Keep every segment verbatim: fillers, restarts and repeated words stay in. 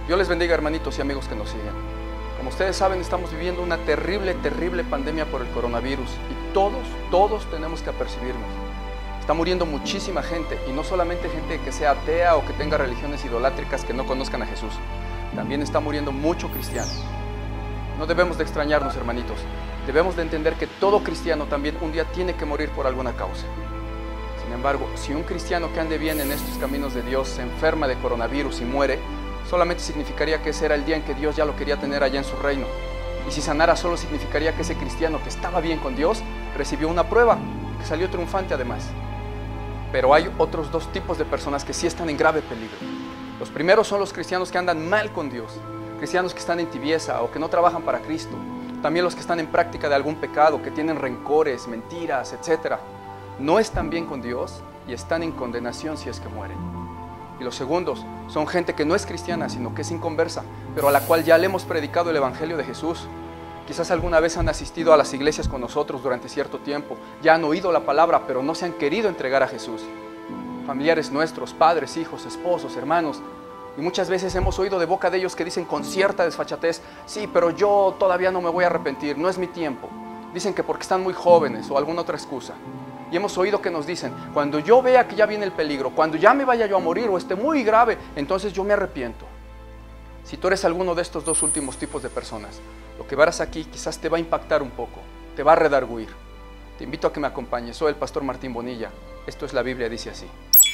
Dios les bendiga, hermanitos y amigos que nos siguen. Como ustedes saben, estamos viviendo una terrible, terrible pandemia por el coronavirus y todos, todos tenemos que apercibirnos. Está muriendo muchísima gente, y no solamente gente que sea atea o que tenga religiones idolátricas que no conozcan a Jesús. También está muriendo mucho cristiano. No debemos de extrañarnos, hermanitos. Debemos de entender que todo cristiano también un día tiene que morir por alguna causa. Sin embargo, si un cristiano que ande bien en estos caminos de Dios se enferma de coronavirus y muere, solamente significaría que ese era el día en que Dios ya lo quería tener allá en su reino. Y si sanara, solo significaría que ese cristiano que estaba bien con Dios recibió una prueba, que salió triunfante además. Pero hay otros dos tipos de personas que sí están en grave peligro. Los primeros son los cristianos que andan mal con Dios, cristianos que están en tibieza o que no trabajan para Cristo. También los que están en práctica de algún pecado, que tienen rencores, mentiras, etcétera. No están bien con Dios y están en condenación si es que mueren. Y los segundos son gente que no es cristiana, sino que es inconversa, pero a la cual ya le hemos predicado el Evangelio de Jesús. Quizás alguna vez han asistido a las iglesias con nosotros durante cierto tiempo, ya han oído la palabra, pero no se han querido entregar a Jesús. Familiares nuestros, padres, hijos, esposos, hermanos, y muchas veces hemos oído de boca de ellos que dicen con cierta desfachatez: sí, pero yo todavía no me voy a arrepentir, no es mi tiempo. Dicen que porque están muy jóvenes o alguna otra excusa. Y hemos oído que nos dicen: cuando yo vea que ya viene el peligro, cuando ya me vaya yo a morir o esté muy grave, entonces yo me arrepiento. Si tú eres alguno de estos dos últimos tipos de personas, lo que verás aquí quizás te va a impactar un poco, te va a redarguir. Te invito a que me acompañes. Soy el pastor Martín Bonilla. Esto es la Biblia, dice así.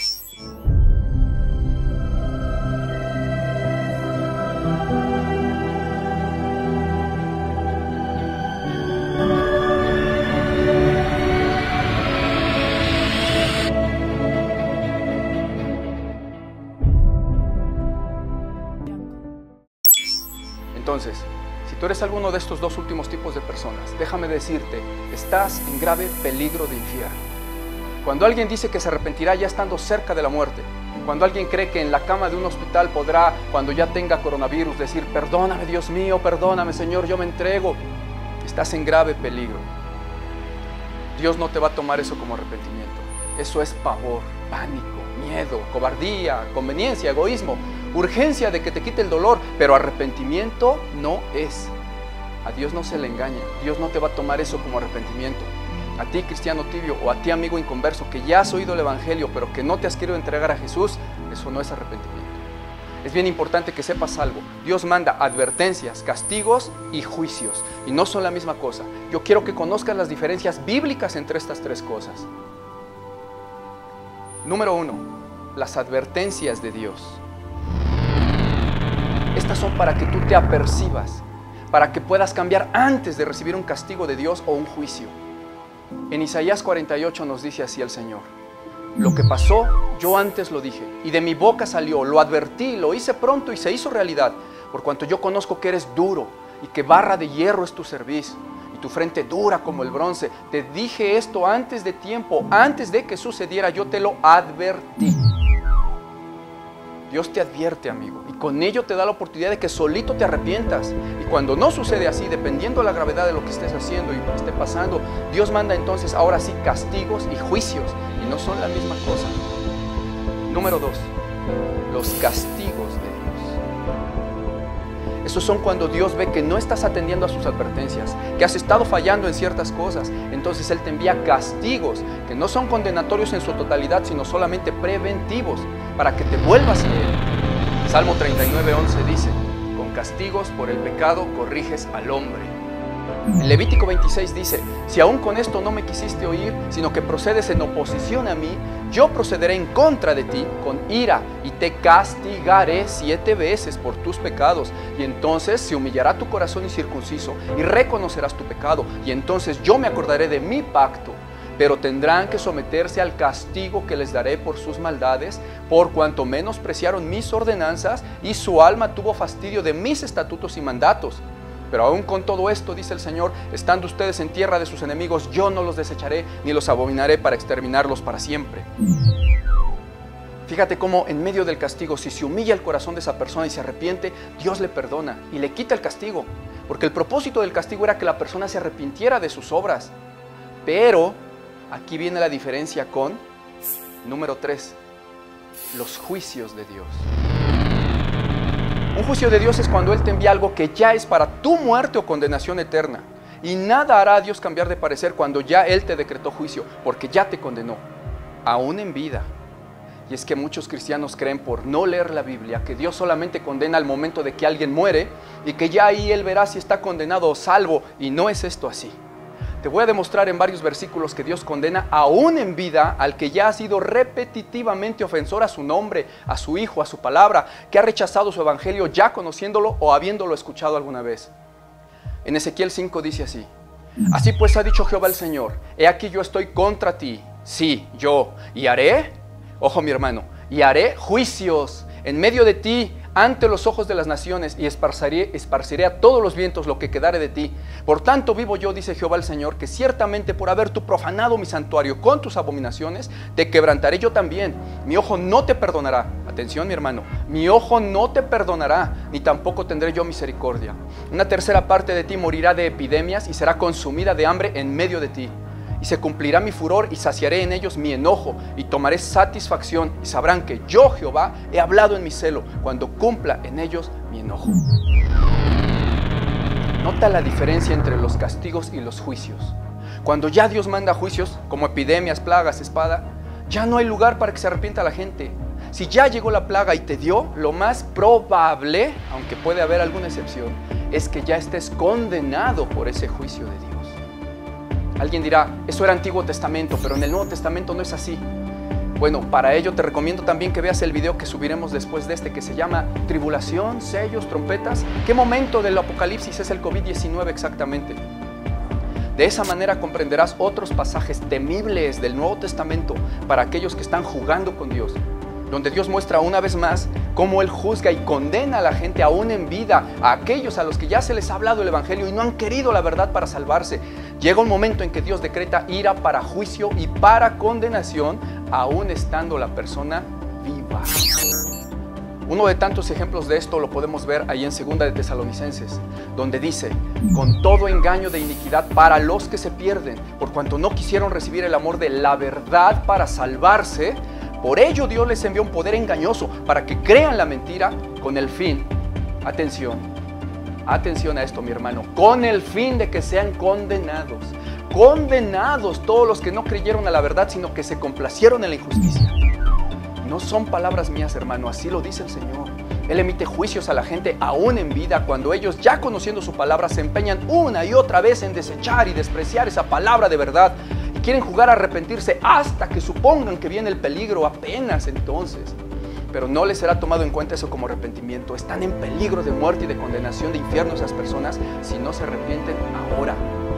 Entonces, si tú eres alguno de estos dos últimos tipos de personas, déjame decirte, estás en grave peligro de infierno. Cuando alguien dice que se arrepentirá ya estando cerca de la muerte, cuando alguien cree que en la cama de un hospital podrá, cuando ya tenga coronavirus, decir: perdóname, Dios mío, perdóname, Señor, yo me entrego, estás en grave peligro. Dios no te va a tomar eso como arrepentimiento. Eso es pavor, pánico, miedo, cobardía, conveniencia, egoísmo, urgencia de que te quite el dolor, pero arrepentimiento no es. A Dios no se le engaña. Dios no te va a tomar eso como arrepentimiento. A ti, cristiano tibio, o a ti, amigo inconverso, que ya has oído el Evangelio, pero que no te has querido entregar a Jesús, eso no es arrepentimiento. Es bien importante que sepas algo. Dios manda advertencias, castigos y juicios, y no son la misma cosa. Yo quiero que conozcas las diferencias bíblicas entre estas tres cosas. Número uno, las advertencias de Dios. Estas son para que tú te apercibas, para que puedas cambiar antes de recibir un castigo de Dios o un juicio. En Isaías cuarenta y ocho nos dice así el Señor: lo que pasó, yo antes lo dije, y de mi boca salió, lo advertí, lo hice pronto y se hizo realidad, por cuanto yo conozco que eres duro y que barra de hierro es tu cerviz, y tu frente dura como el bronce. Te dije esto antes de tiempo, antes de que sucediera, yo te lo advertí. Dios te advierte, amigo, y con ello te da la oportunidad de que solito te arrepientas. Y cuando no sucede así, dependiendo de la gravedad de lo que estés haciendo y lo que esté pasando, Dios manda entonces ahora sí castigos y juicios, y no son la misma cosa. Número dos, los castigos de Dios. Esos son cuando Dios ve que no estás atendiendo a sus advertencias, que has estado fallando en ciertas cosas. Entonces Él te envía castigos que no son condenatorios en su totalidad, sino solamente preventivos, para que te vuelvas a Él. Salmo treinta y nueve, once dice: con castigos por el pecado corriges al hombre. En Levítico veintiséis dice: si aún con esto no me quisiste oír, sino que procedes en oposición a mí, yo procederé en contra de ti con ira y te castigaré siete veces por tus pecados. Y entonces se humillará tu corazón incircunciso y reconocerás tu pecado. Y entonces yo me acordaré de mi pacto. Pero tendrán que someterse al castigo que les daré por sus maldades, por cuanto menospreciaron mis ordenanzas y su alma tuvo fastidio de mis estatutos y mandatos. Pero aún con todo esto, dice el Señor, estando ustedes en tierra de sus enemigos, yo no los desecharé ni los abominaré para exterminarlos para siempre. Fíjate cómo en medio del castigo, si se humilla el corazón de esa persona y se arrepiente, Dios le perdona y le quita el castigo. Porque el propósito del castigo era que la persona se arrepintiera de sus obras. Pero aquí viene la diferencia con, número tres, los juicios de Dios. Un Un juicio de Dios es cuando Él te envía algo que ya es para tu muerte o condenación eterna. Y nada hará a Dios cambiar de parecer cuando ya Él te decretó juicio, porque ya te condenó, aún en vida. Y es que muchos cristianos creen, por no leer la Biblia, que Dios solamente condena al momento de que alguien muere y que ya ahí Él verá si está condenado o salvo, y no es esto así. Te voy a demostrar en varios versículos que Dios condena aún en vida al que ya ha sido repetitivamente ofensor a su nombre, a su Hijo, a su palabra, que ha rechazado su evangelio ya conociéndolo o habiéndolo escuchado alguna vez. En Ezequiel cinco dice así: así pues ha dicho Jehová el Señor, he aquí yo estoy contra ti, sí, yo, y haré, ojo mi hermano, y haré juicios en medio de ti ante los ojos de las naciones, y esparciré, esparciré a todos los vientos lo que quedare de ti. Por tanto vivo yo, dice Jehová el Señor, que ciertamente por haber tú profanado mi santuario con tus abominaciones, te quebrantaré yo también. Mi ojo no te perdonará. Atención mi hermano, mi ojo no te perdonará, ni tampoco tendré yo misericordia. Una tercera parte de ti morirá de epidemias y será consumida de hambre en medio de ti. Y se cumplirá mi furor y saciaré en ellos mi enojo y tomaré satisfacción, y sabrán que yo, Jehová, he hablado en mi celo cuando cumpla en ellos mi enojo. Nota la diferencia entre los castigos y los juicios. Cuando ya Dios manda juicios, como epidemias, plagas, espada, ya no hay lugar para que se arrepienta la gente. Si ya llegó la plaga y te dio, lo más probable, aunque puede haber alguna excepción, es que ya estés condenado por ese juicio de Dios. Alguien dirá, eso era Antiguo Testamento, pero en el Nuevo Testamento no es así. Bueno, para ello te recomiendo también que veas el video que subiremos después de este, que se llama Tribulación, sellos, trompetas. ¿Qué momento del Apocalipsis es el COVID diecinueve exactamente? De esa manera comprenderás otros pasajes temibles del Nuevo Testamento para aquellos que están jugando con Dios, donde Dios muestra una vez más cómo Él juzga y condena a la gente aún en vida, a aquellos a los que ya se les ha hablado el Evangelio y no han querido la verdad para salvarse. Llega un momento en que Dios decreta ira para juicio y para condenación, aún estando la persona viva. Uno de tantos ejemplos de esto lo podemos ver ahí en segunda de Tesalonicenses, donde dice, con todo engaño de iniquidad para los que se pierden, por cuanto no quisieron recibir el amor de la verdad para salvarse. Por ello Dios les envió un poder engañoso para que crean la mentira, con el fin, atención, atención a esto mi hermano, con el fin de que sean condenados. Condenados todos los que no creyeron a la verdad, sino que se complacieron en la injusticia. No son palabras mías, hermano, así lo dice el Señor. Él emite juicios a la gente aún en vida, cuando ellos, ya conociendo su palabra, se empeñan una y otra vez en desechar y despreciar esa palabra de verdad. Quieren jugar a arrepentirse hasta que supongan que viene el peligro, apenas entonces. Pero no les será tomado en cuenta eso como arrepentimiento. Están en peligro de muerte y de condenación de infierno esas personas si no se arrepienten ahora.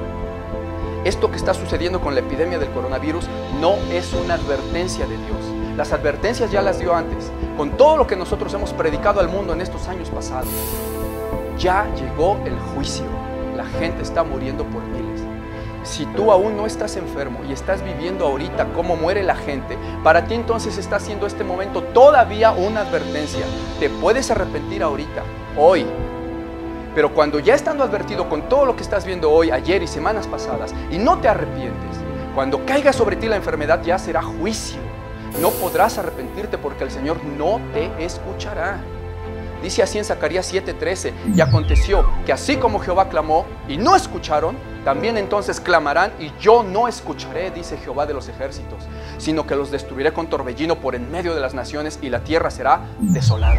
Esto que está sucediendo con la epidemia del coronavirus no es una advertencia de Dios. Las advertencias ya las dio antes, con todo lo que nosotros hemos predicado al mundo en estos años pasados. Ya llegó el juicio. La gente está muriendo por miles. Si tú aún no estás enfermo y estás viviendo ahorita cómo muere la gente, para ti entonces está siendo este momento todavía una advertencia. Te puedes arrepentir ahorita, hoy. Pero cuando ya estando advertido con todo lo que estás viendo hoy, ayer y semanas pasadas, y no te arrepientes, cuando caiga sobre ti la enfermedad ya será juicio. No podrás arrepentirte porque el Señor no te escuchará. Dice así en Zacarías siete trece, y aconteció que así como Jehová clamó y no escucharon, también entonces clamarán y yo no escucharé, dice Jehová de los ejércitos, sino que los destruiré con torbellino por en medio de las naciones y la tierra será desolada.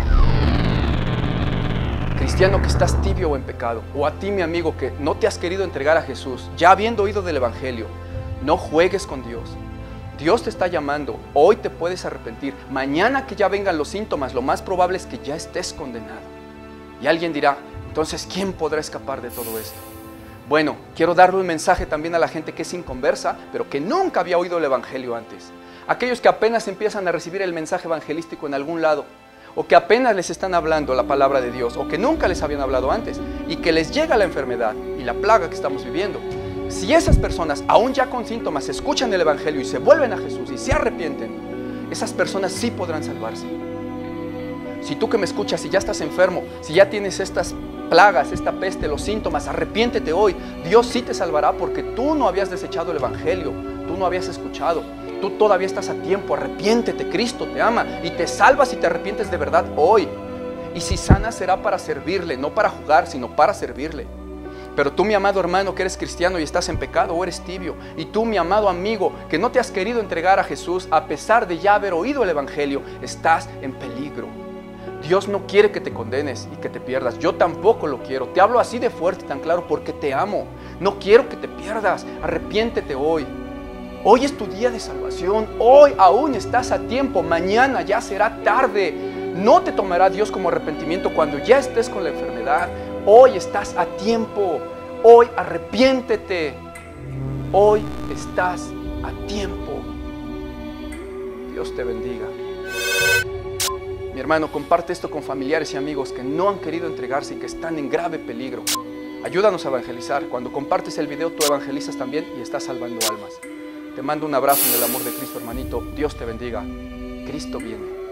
Cristiano que estás tibio o en pecado, o a ti mi amigo que no te has querido entregar a Jesús, ya habiendo oído del Evangelio, no juegues con Dios. Dios te está llamando, hoy te puedes arrepentir, mañana que ya vengan los síntomas, lo más probable es que ya estés condenado. Y alguien dirá, entonces ¿quién podrá escapar de todo esto? Bueno, quiero darle un mensaje también a la gente que es inconversa, pero que nunca había oído el Evangelio antes. Aquellos que apenas empiezan a recibir el mensaje evangelístico en algún lado, o que apenas les están hablando la palabra de Dios, o que nunca les habían hablado antes, y que les llega la enfermedad y la plaga que estamos viviendo. Si esas personas, aún ya con síntomas, escuchan el Evangelio y se vuelven a Jesús y se arrepienten, esas personas sí podrán salvarse. Si tú que me escuchas, si ya estás enfermo, si ya tienes estas plagas, esta peste, los síntomas, arrepiéntete hoy. Dios sí te salvará porque tú no habías desechado el Evangelio, tú no habías escuchado. Tú todavía estás a tiempo, arrepiéntete, Cristo te ama y te salva si te arrepientes de verdad hoy. Y si sanas será para servirle, no para jugar, sino para servirle. Pero tú, mi amado hermano, que eres cristiano y estás en pecado o eres tibio, y tú, mi amado amigo, que no te has querido entregar a Jesús a pesar de ya haber oído el Evangelio, estás en peligro. Dios no quiere que te condenes y que te pierdas. Yo tampoco lo quiero. Te hablo así de fuerte, tan claro, porque te amo. No quiero que te pierdas. Arrepiéntete hoy. Hoy es tu día de salvación. Hoy aún estás a tiempo. Mañana ya será tarde. No te tomará Dios como arrepentimiento cuando ya estés con la enfermedad. Hoy estás a tiempo. Hoy arrepiéntete. Hoy estás a tiempo. Dios te bendiga. Mi hermano, comparte esto con familiares y amigos que no han querido entregarse y que están en grave peligro. Ayúdanos a evangelizar. Cuando compartes el video, tú evangelizas también y estás salvando almas. Te mando un abrazo en el amor de Cristo, hermanito. Dios te bendiga. Cristo viene.